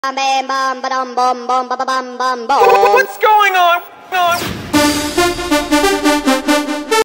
Bam bam bam ba dum bum bum ba ba bum bum bum. What's going